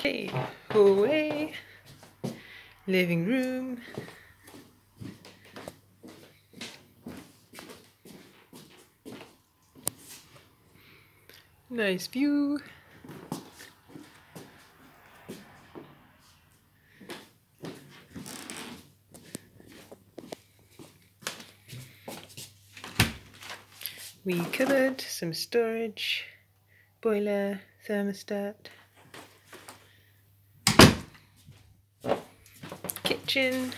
Okay, hallway, living room, nice view. Wee cupboard, some storage, boiler, thermostat, kitchen,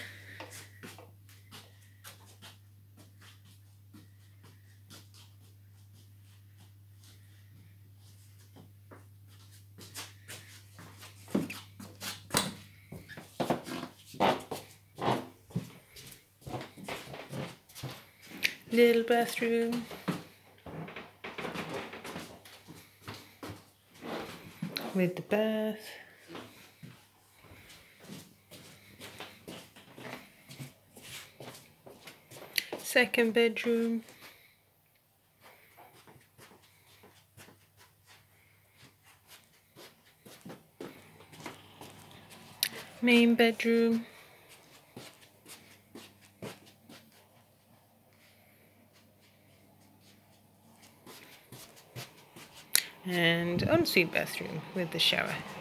little bathroom, with the bath, second bedroom, main bedroom, and ensuite bathroom with the shower.